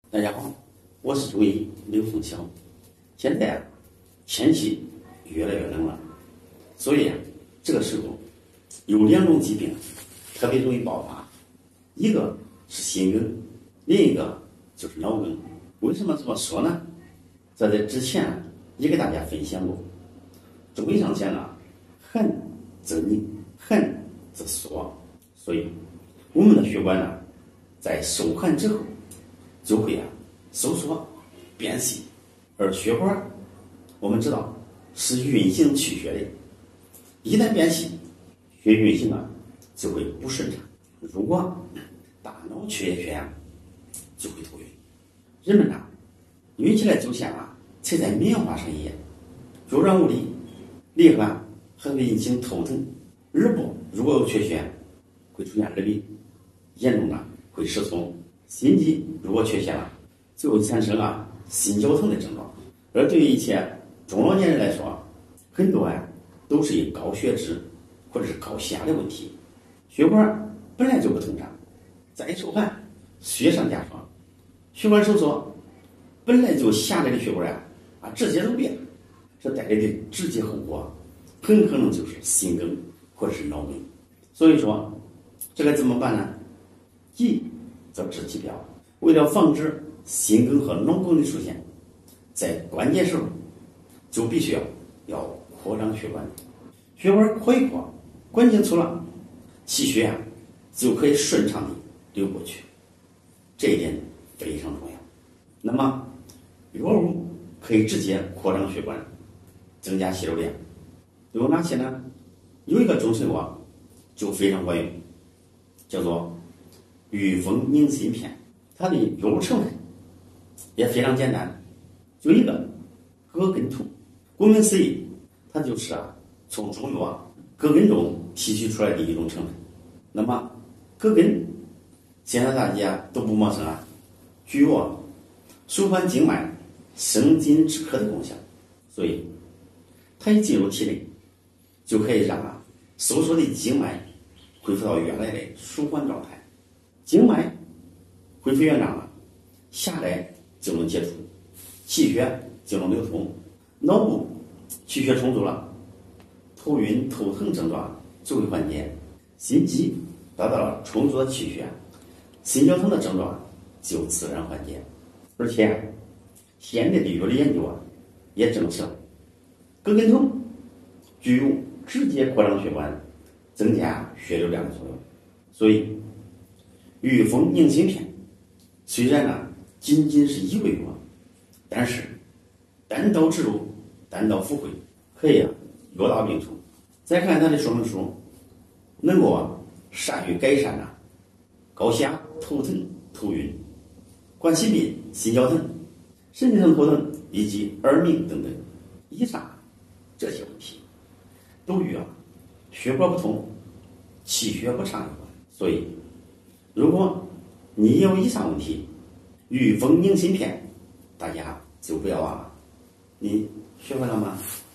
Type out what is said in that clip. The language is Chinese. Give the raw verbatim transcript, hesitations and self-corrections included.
大家好，我是中医刘凤强。现在啊，天气越来越冷了，所以啊，这个时候有两种疾病特别容易爆发，一个是心梗，另一个就是脑梗。为什么这么说呢？在这之前啊也给大家分享过，中医上讲啊，寒则凝，寒则缩，所以我们的血管呢，在受寒之后就会啊收缩变细，而血管我们知道是运行气血的，一旦变细，血运行啊就会不顺畅。如果大脑缺血啊，就会头晕。人们啊晕起来就像啊踩在棉花上一样，脚软无力，厉害还会引起头疼。耳部如果有缺血，会出现耳鸣，严重的会失聪。心肌如果缺血了，就会产生啊心绞疼的症状。而对于一些中老年人来说，很多啊都是以高血脂或者是高血压的问题，血管本来就不通畅，再受寒雪上加霜，血管收缩，本来就狭窄的血管啊啊直接都裂了，这带来的直接后果很可能就是心梗或者是脑梗。所以说这该怎么办呢？急则治其表，为了防止心梗和脑梗的出现，在关键时候就必须要要扩张血管，血管扩一扩，关节粗了，气血啊就可以顺畅的流过去，这一点非常重要。那么药物可以直接扩张血管，增加血流量，有哪些呢？有一个中成药就非常管用，叫做祛风宁心片，它的药物成分也非常简单，就一个葛根酮。顾名思义，它就是啊从中药葛根中提取出来的一种成分。那么葛根现在大家都不陌生啊，具有啊舒缓经脉、生津止渴的功效，所以它一进入体内，就可以让啊收缩的经脉恢复到原来的舒缓状态，经脉恢复原状了，狭窄就能解除，气血就能流通，脑部气血充足了，头晕头疼症状就会缓解，心肌得到了充足的气血，心绞疼的症状就自然缓解。而且现在的药理研究啊也证实了葛根酮具有直接扩张血管、增加血流量的作用。所以祛风宁心片虽然呢仅仅是一味药，但是单刀直入、单刀赴会，可以啊药到病除。再看它的说明书，能够啊善于改善啊高血压、头疼、头晕、冠心病、心绞疼、神经性头疼以及耳鸣等等，以上这些问题都与啊血管不通、气血不畅有关。所以如果你也有以上问题，祛风宁心片大家就不要忘了。你学会了吗？